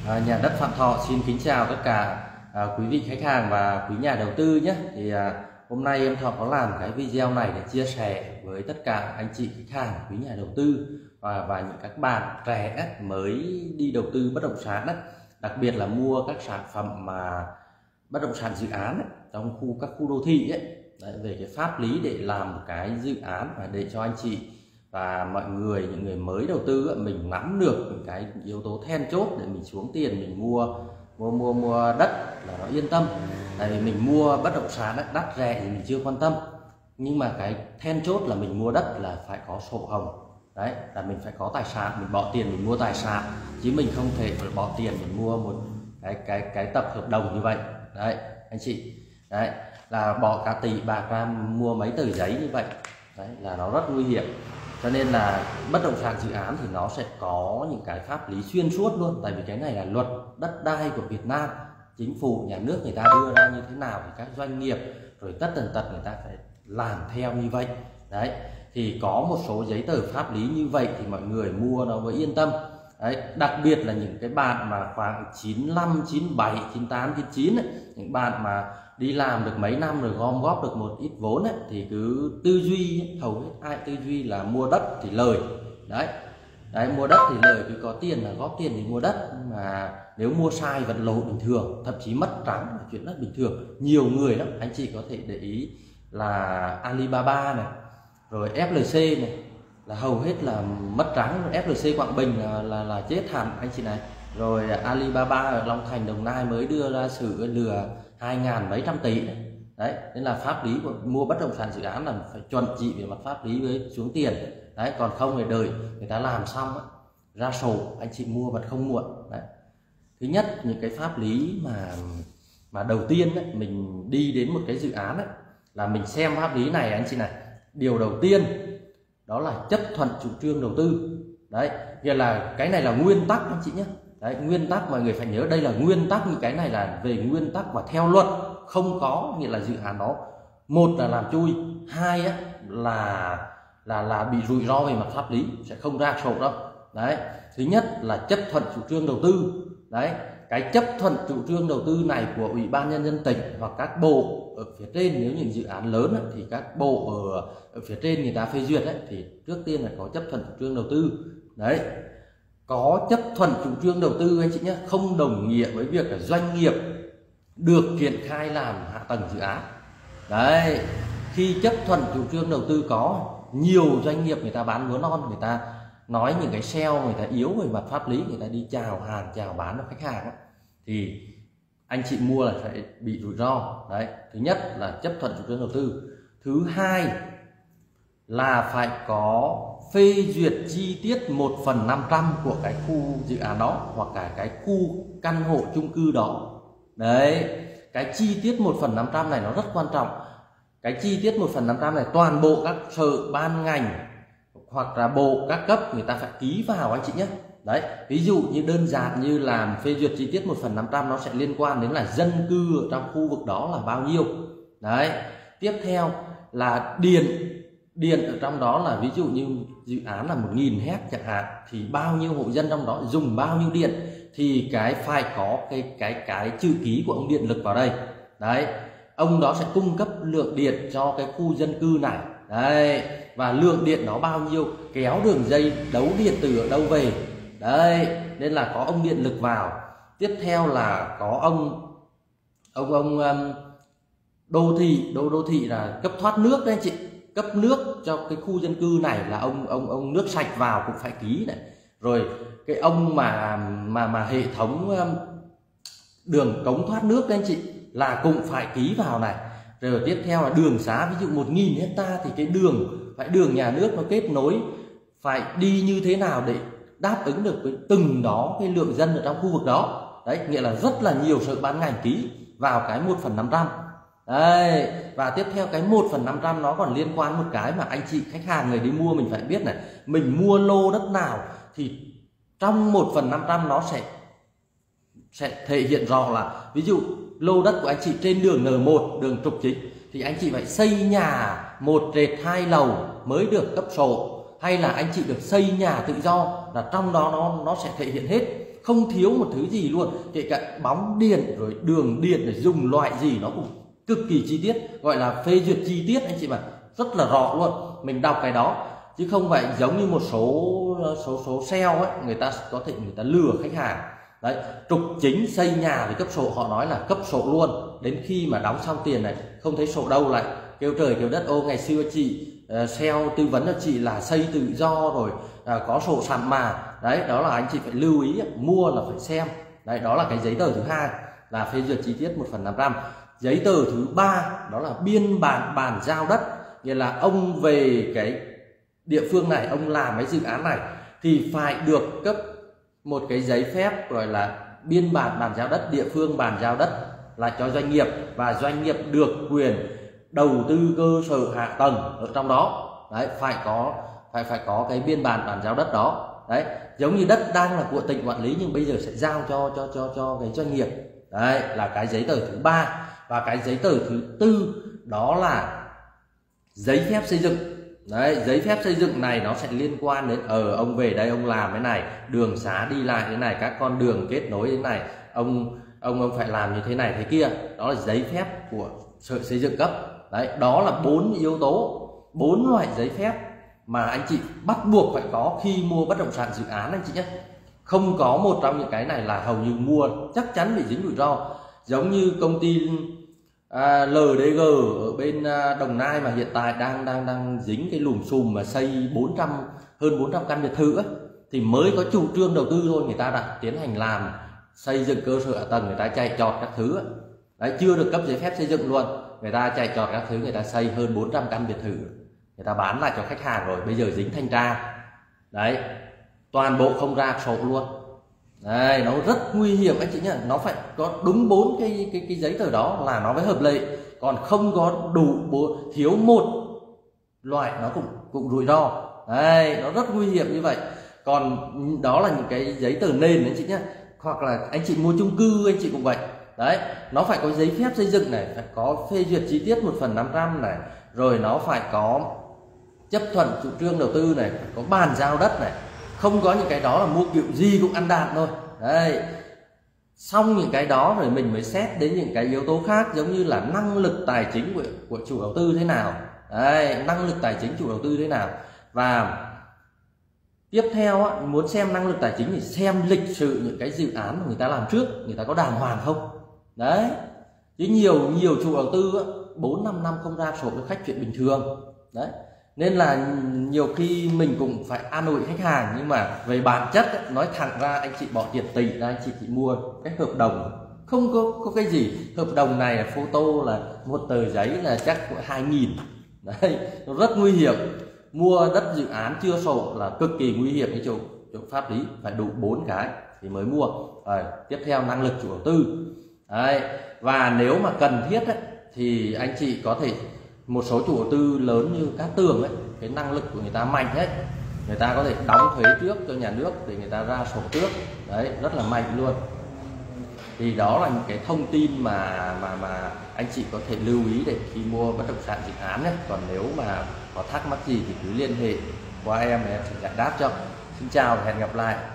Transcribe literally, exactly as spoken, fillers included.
À, nhà đất Phạm Thọ xin kính chào tất cả à, quý vị khách hàng và quý nhà đầu tư nhé. Thì à, hôm nay em Thọ có làm cái video này để chia sẻ với tất cả anh chị khách hàng, quý nhà đầu tư và và những các bạn trẻ mới đi đầu tư bất động sản ấy, đặc biệt là mua các sản phẩm mà bất động sản dự án ấy, trong khu các khu đô thị ấy. Đấy, về cái pháp lý để làm một cái dự án và để cho anh chị và mọi người, những người mới đầu tư ấy, mình nắm được những cái yếu tố then chốt để mình xuống tiền mình mua mua mua mua đất là nó yên tâm. Tại vì mình mua bất động sản ấy, đắt rẻ thì mình chưa quan tâm, nhưng mà cái then chốt là mình mua đất là phải có sổ hồng. Đấy, là mình phải có tài sản, mình bỏ tiền mình mua tài sản, chứ mình không thể phải bỏ tiền mình mua một cái cái cái tập hợp đồng như vậy. Đấy anh chị, đấy là bỏ cả tỷ bạc ra mua mấy tờ giấy như vậy, đấy là nó rất nguy hiểm. Cho nên là bất động sản dự án thì nó sẽ có những cái pháp lý xuyên suốt luôn. Tại vì cái này là luật đất đai của Việt Nam, chính phủ nhà nước người ta đưa ra như thế nào thì các doanh nghiệp rồi tất tần tật người ta phải làm theo như vậy. Đấy, thì có một số giấy tờ pháp lý như vậy thì mọi người mua nó mới yên tâm. Đấy, đặc biệt là những cái bạn mà khoảng chín lăm, chín bảy, chín tám, chín chín ấy, những bạn mà đi làm được mấy năm rồi gom góp được một ít vốn ấy, thì cứ tư duy ấy, hầu hết ai tư duy là mua đất thì lời. Đấy, đấy mua đất thì lời, cứ có tiền là góp tiền thì mua đất. Mà nếu mua sai vẫn lỗ bình thường, thậm chí mất trắng là chuyện rất bình thường. Nhiều người lắm, anh chị có thể để ý là Alibaba này, rồi ép lờ xê này, là hầu hết là mất trắng. ép lờ xê Quảng Bình là, là, là chết hẳn anh chị này. Rồi Alibaba ở Long Thành Đồng Nai mới đưa ra sự lừa hai ngàn mấy trăm tỷ này. Đấy, nên là pháp lý của mua bất động sản dự án là phải chuẩn chỉ về mặt pháp lý với xuống tiền. Đấy, còn không thì đợi người ta làm xong ấy, ra sổ anh chị mua vẫn không muộn. Đấy, thứ nhất những cái pháp lý mà mà đầu tiên ấy, mình đi đến một cái dự án ấy, là mình xem pháp lý này anh chị này. Điều đầu tiên đó là chấp thuận chủ trương đầu tư. Đấy, nghĩa là cái này là nguyên tắc anh chị nhé. Đấy, nguyên tắc mọi người phải nhớ, đây là nguyên tắc, như cái này là về nguyên tắc và theo luật không có nghĩa là dự án đó, một là làm chui, hai á, là là là bị rủi ro về mặt pháp lý, sẽ không ra sổ đâu. Đấy, thứ nhất là chấp thuận chủ trương đầu tư. Đấy, cái chấp thuận chủ trương đầu tư này của Ủy ban Nhân dân tỉnh hoặc các bộ ở phía trên, nếu những dự án lớn ấy, thì các bộ ở, ở phía trên người ta phê duyệt ấy, thì trước tiên là có chấp thuận chủ trương đầu tư. Đấy, có chấp thuận chủ trương đầu tư anh chị nhé, không đồng nghĩa với việc là doanh nghiệp được triển khai làm hạ tầng dự án. Đấy, khi chấp thuận chủ trương đầu tư có, nhiều doanh nghiệp người ta bán lúa non, người ta nói những cái sale người ta yếu về mặt pháp lý, người ta đi chào hàng chào bán cho khách hàng ấy, thì anh chị mua là sẽ bị rủi ro. Đấy, thứ nhất là chấp thuận chủ trương đầu tư. Thứ hai là phải có phê duyệt chi tiết một phần năm trăm của cái khu dự án đó hoặc cả cái khu căn hộ chung cư đó. Đấy, cái chi tiết một phần năm trăm này nó rất quan trọng. Cái chi tiết một phần năm trăm này toàn bộ các sở ban ngành hoặc là bộ các cấp người ta phải ký vào anh chị nhé. Đấy, ví dụ như đơn giản như làm phê duyệt chi tiết một phần năm trăm nó sẽ liên quan đến là dân cư ở trong khu vực đó là bao nhiêu. Đấy, tiếp theo là điện điện ở trong đó là ví dụ như dự án là một nghìn héc chẳng hạn, thì bao nhiêu hộ dân trong đó dùng bao nhiêu điện, thì cái phải có cái cái cái chữ ký của ông điện lực vào đây. Đấy, ông đó sẽ cung cấp lượng điện cho cái khu dân cư này. Đấy, và lượng điện nó bao nhiêu, kéo đường dây đấu điện từ ở đâu về. Đấy, nên là có ông điện lực vào. Tiếp theo là có ông ông ông um, đô thị đô đô thị là cấp thoát nước đấy anh chị, cấp nước cho cái khu dân cư này là ông ông ông nước sạch vào cũng phải ký này. Rồi cái ông mà mà mà hệ thống um, đường cống thoát nước đấy anh chị là cũng phải ký vào này. Rồi tiếp theo là đường xá, ví dụ một nghìn hecta thì cái đường phải đường nhà nước nó kết nối phải đi như thế nào để đáp ứng được với từng đó cái lượng dân ở trong khu vực đó. Đấy, nghĩa là rất là nhiều sở ban ngành ký vào cái một phần năm trăm. Đấy, và tiếp theo cái một phần năm trăm nó còn liên quan một cái mà anh chị khách hàng người đi mua mình phải biết này, mình mua lô đất nào thì trong một phần năm trăm nó sẽ sẽ thể hiện rõ là ví dụ lô đất của anh chị trên đường N một, đường trục chính, thì anh chị phải xây nhà một trệt hai lầu mới được cấp sổ, hay là anh chị được xây nhà tự do, là trong đó nó nó sẽ thể hiện hết, không thiếu một thứ gì luôn, kể cả bóng điện rồi đường điện để dùng loại gì nó cũng cực kỳ chi tiết, gọi là phê duyệt chi tiết anh chị mà, rất là rõ luôn. Mình đọc cái đó chứ không phải giống như một số số số sale ấy, người ta có thể người ta lừa khách hàng. Đấy, trục chính xây nhà thì cấp sổ, họ nói là cấp sổ luôn, đến khi mà đóng xong tiền này không thấy sổ đâu lại kêu trời kêu đất. Ô, ngày xưa chị uh, sale tư vấn cho chị là xây tự do rồi, uh, có sổ sàn mà. Đấy, đó là anh chị phải lưu ý, mua là phải xem. Đấy, đó là cái giấy tờ thứ hai là phê duyệt chi tiết một phần năm trăm. Giấy tờ thứ ba đó là biên bản bàn giao đất, nghĩa là ông về cái địa phương này, ông làm cái dự án này thì phải được cấp một cái giấy phép gọi là biên bản bàn giao đất, địa phương bàn giao đất là cho doanh nghiệp, và doanh nghiệp được quyền đầu tư cơ sở hạ tầng ở trong đó. Đấy, phải có phải phải có cái biên bản bàn giao đất đó. Đấy, giống như đất đang là của tỉnh quản lý nhưng bây giờ sẽ giao cho cho cho cho cái doanh nghiệp. Đấy là cái giấy tờ thứ ba. Và cái giấy tờ thứ tư đó là giấy phép xây dựng. Đấy, giấy phép xây dựng này nó sẽ liên quan đến ở ờ, ông về đây ông làm cái này, đường xá đi lại thế này, các con đường kết nối thế này, ông ông ông phải làm như thế này thế kia. Đó là giấy phép của sở xây dựng cấp. Đấy, đó là bốn yếu tố, bốn loại giấy phép mà anh chị bắt buộc phải có khi mua bất động sản dự án anh chị nhé. Không có một trong những cái này là hầu như mua chắc chắn bị dính rủi ro. Giống như công ty à, lờ đê giê ở bên à, Đồng Nai mà hiện tại đang đang đang dính cái lùm xùm mà xây bốn trăm hơn bốn trăm căn biệt thự ấy, thì mới có chủ trương đầu tư thôi, người ta đã tiến hành làm xây dựng cơ sở hạ tầng, người ta chạy trọt các thứ ấy. Đấy, chưa được cấp giấy phép xây dựng luôn, người ta chạy trọt các thứ, người ta xây hơn bốn trăm căn biệt thự, người ta bán lại cho khách hàng rồi, bây giờ dính thanh tra. Đấy, toàn bộ không ra sổ luôn. Đây, nó rất nguy hiểm anh chị nhá, nó phải có đúng bốn cái cái cái giấy tờ đó là nó mới hợp lệ, còn không có đủ bộ, thiếu một loại nó cũng cũng rủi ro. Đây, nó rất nguy hiểm như vậy. Còn đó là những cái giấy tờ nền anh chị nhá, hoặc là anh chị mua chung cư anh chị cũng vậy. Đấy, nó phải có giấy phép xây dựng này, phải có phê duyệt chi tiết một phần năm trăm này, rồi nó phải có chấp thuận chủ trương đầu tư này, phải có bàn giao đất này. Không có những cái đó là mua kiểu gì cũng ăn đạn thôi. Đấy, xong những cái đó rồi mình mới xét đến những cái yếu tố khác, giống như là năng lực tài chính của, của chủ đầu tư thế nào. Đấy, năng lực tài chính chủ đầu tư thế nào. Và tiếp theo á, muốn xem năng lực tài chính thì xem lịch sử những cái dự án mà người ta làm trước, người ta có đàng hoàng không. Đấy, chứ nhiều nhiều chủ đầu tư bốn năm năm không ra sổ cho khách chuyện bình thường. Đấy, nên là nhiều khi mình cũng phải an ủi khách hàng, nhưng mà về bản chất ấy, nói thẳng ra anh chị bỏ tiền tỷ ra anh chị chỉ mua cái hợp đồng, không có có cái gì. Hợp đồng này là photo là một tờ giấy là chắc hai nghìn. Đấy, nó rất nguy hiểm. Mua đất dự án chưa sổ là cực kỳ nguy hiểm. Cái chỗ, chỗ pháp lý phải đủ bốn cái thì mới mua. Rồi, tiếp theo năng lực chủ đầu tư. Đấy, và nếu mà cần thiết ấy, thì anh chị có thể, một số chủ đầu tư lớn như Cát Tường ấy, cái năng lực của người ta mạnh hết, người ta có thể đóng thuế trước cho nhà nước để người ta ra sổ trước. Đấy, rất là mạnh luôn. Thì đó là những cái thông tin mà mà mà anh chị có thể lưu ý để khi mua bất động sản dự án ấy. Còn nếu mà có thắc mắc gì thì cứ liên hệ qua em, em sẽ giải đáp cho. Xin chào và hẹn gặp lại.